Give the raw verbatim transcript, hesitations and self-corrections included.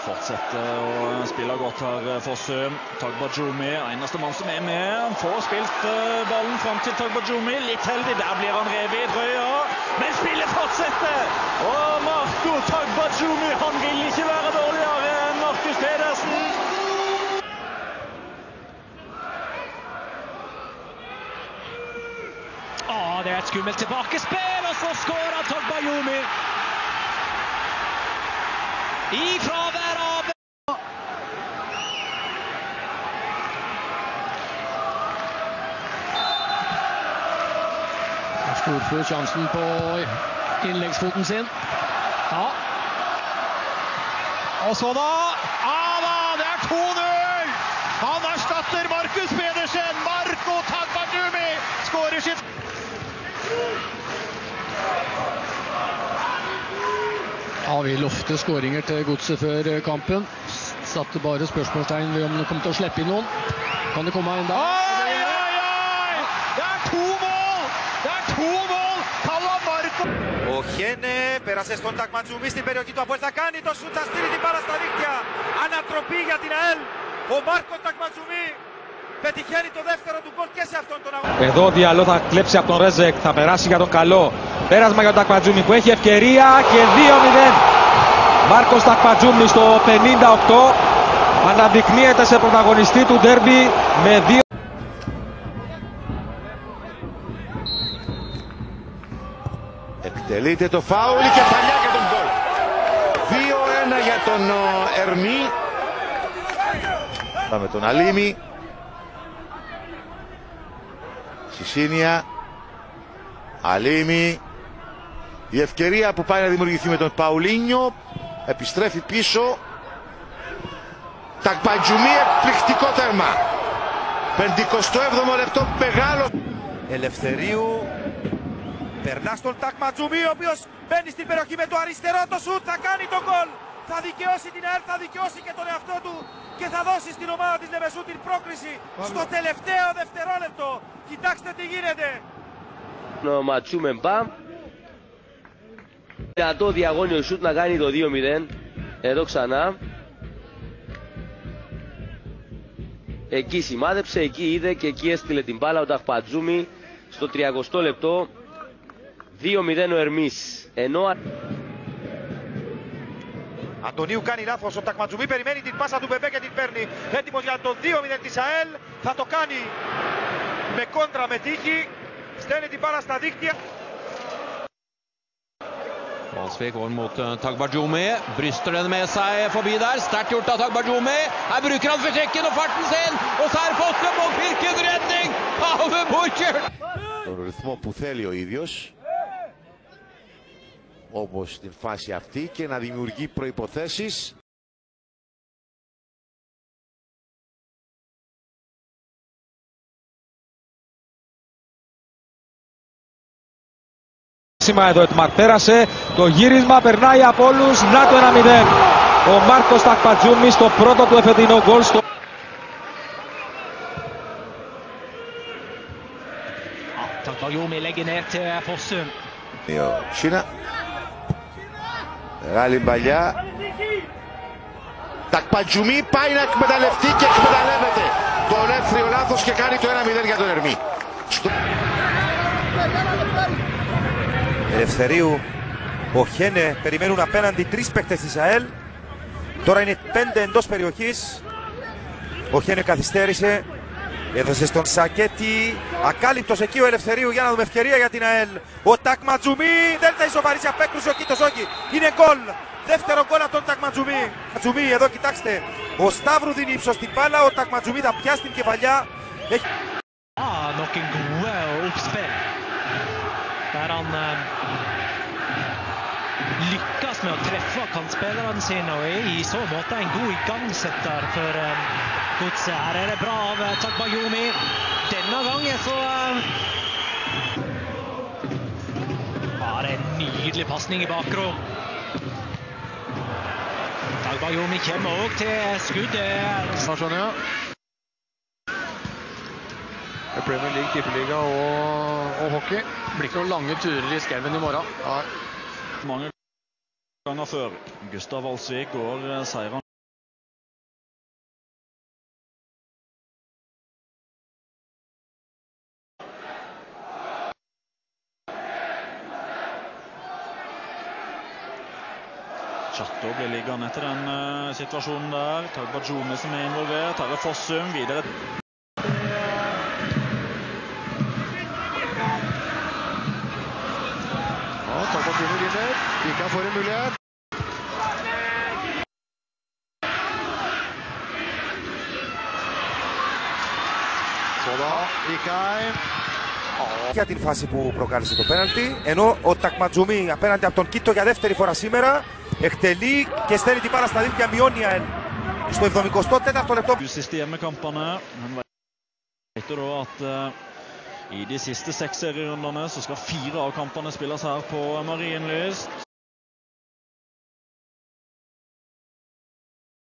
fortsetter å spille godt her Fossum. Tagbajumi, eneste mann som er med. Han får spilt ballen fram til Tagbajumi. Litt heldig, der blir han revet i trøya. Men spillet fortsetter! Og Marco Tagbajumi, han vil ikke være dårligere enn Markus Pedersen. Ah, det er et skummelt tilbakespill, og så skårer Tagbajumi. I fravær av Storflor sjansen på innleggsfoten sin. Ja. Og så da ah, da, det er to null! Han erstatter Markus Pedersen. Marco Tagbajumi skårer sitt. Ja, vi lovte skåringer til Godset før kampen. Satte bare spørsmålstegn ved om det kommer til å slippe inn noen. Kan det komme inn da? Oi, oi, oi! Det er to mål! Det er to mål! Kalla Marco! Ο Χένε πέρασε στον Ταγματζούμι στην περιοχή του Αποέλ. Θα κάνει το σουτ, θα στείλει την μπάλα στα δίκτυα. Ανατροπή για την ΑΕΛ. Ο Μάρκο Ταγματζούμι πετυχαίνει το δεύτερο του γκολ και σε αυτόν τον αγώνα. Εδώ ο Διαλό θα κλέψει από τον Ρέζεκ, θα περάσει για τον Καλό. Πέρασμα για τον Ταγματζούμι που έχει ευκαιρία και δύο μηδέν. Μάρκος Ταγματζούμι στο πενήντα οκτώ αναδεικνύεται σε πρωταγωνιστή του ντέρμπι με δύο. Επιτελείται το φάουλ και παλιά για τον γκολ. δύο ένα για τον Ερμή. Με τον Αλίμη. Σισίνια. Αλίμη. Η ευκαιρία που πάει να δημιουργηθεί με τον Παουλίνιο. Επιστρέφει πίσω. Ταγματζούμι, εκπληκτικό τέρμα. πενηκοστό έβδομο λεπτό, μεγάλο. Ελευθερίου. Περνά στον Ταγματζούμι, ο οποίος μπαίνει στην περιοχή με το αριστερό το σουτ. Θα κάνει τον γκολ. Θα δικαιώσει την ΑΕΛ, θα δικαιώσει και τον εαυτό του. Και θα δώσει στην ομάδα της Λεμεσού την πρόκριση στο τελευταίο δευτερόλεπτο. Κοιτάξτε τι γίνεται. Ο Ματσούμε μπαμ. Δυνατό διαγώνιο σουτ να κάνει το δύο μηδέν. Εδώ ξανά. Εκεί σημάδεψε, εκεί είδε και εκεί έστειλε την μπάλα ο Ταγματζούμι στο τριακοστό λεπτό. δύο μηδέν ο Ερμής. Ενώ Αντωνίου κάνει λάθος, ο Ταγματζούμι περιμένει την πάσα του Μπεμπέ και την παίρνει. Έτοιμος για το δύο μηδέν της ΑΕΛ. Θα το κάνει με κόντρα, με τύχη. Στέλνει την μπάλα στα δίκτυα. Valsvik går mot Tagbajumi. Bryster den med seg forbi der. Sterkt gjort av Tagbajumi. Her bruker han fysikken og farten sin. Og så er Fossum og Birkens redning av Burkjørt. Τον ρυθμό που θέλει ο ίδιος, όπως στην φάση αυτή, και να δημιουργεί προϋποθέσεις. Εδώ Ετμαρ πέρασε, το γύρισμα περνάει από όλους, να το ένα μηδέν. Ο Μάρκος Ταγματζούμι στο πρώτο του εφετινό γκολ. Στο... Tagbajumi legger ned til Fossum. Σίνα. Μεγάλη μπαλιά. Ταγματζούμι πάει να εκμεταλλευτεί και εκμεταλλεύεται το ελεύθερο λάθος και κάνει το ένα μηδέν για τον Ερμή. Στο... Ελευθερίου, ο Χένε περιμένουν απέναντι τρεις παίκτες της ΑΕΛ. Τώρα είναι πέντε εντός περιοχής. Ο Χένε καθυστέρησε. Έδωσε στον Σακέτη. Ακάλυπτος εκεί ο Ελευθερίου για να δούμε ευκαιρία για την ΑΕΛ. Ο Ταγματζούμι δεν θα ισοβαρήσει απέκρουση. Ο Κίτος όχι. Είναι γκολ. Δεύτερο γκολ από τον Ταγματζούμι. Ταγματζούμι εδώ κοιτάξτε. Ο Σταύρου δίνει ύψος στην μπάλα. Ο Ταγματζούμι θα πιάσει την κεφαλιά. Έχει... Ah, nok en gode oppspill. Der han eh, lykkes med å treffe kantspillerne sine, og er i så måte en god igangsetter for eh, Godset. Her er det bra av eh, Tagbajumi. Denne gangen så eh, var det en nydelig passning i bakrom. Tagbajumi kommer også til skuddet. Hva skjønner jeg? Premier League, Tippeliga og, og hockey. Det blir ikke noen lange turer i skauen i morgen. Nei. Mange ganger før. Gustav Valsvik går seieren. Chateau blir liggende etter den uh, situasjonen der. Tagbajoume som er involvert. Her er Fossum videre. Ja, Tagbajoume vinner. Vika får en mulighet. Så da, Vika. Για την φάση που προκάλεσε το πέναλτι, ενώ ο Τακματζούμι απέναντι από τον Κίτο για δεύτερη φορά σήμερα εκτελεί και στέλνει την μπάλα στα δίχτυα, μειώνει ΑΕΛ στο εβδομηκοστό τέταρτο λεπτό. Siste hjemmekampene, men vet du da at uh, i de siste seks serierundene så skal fire av kampene spilles her på Marienlyst.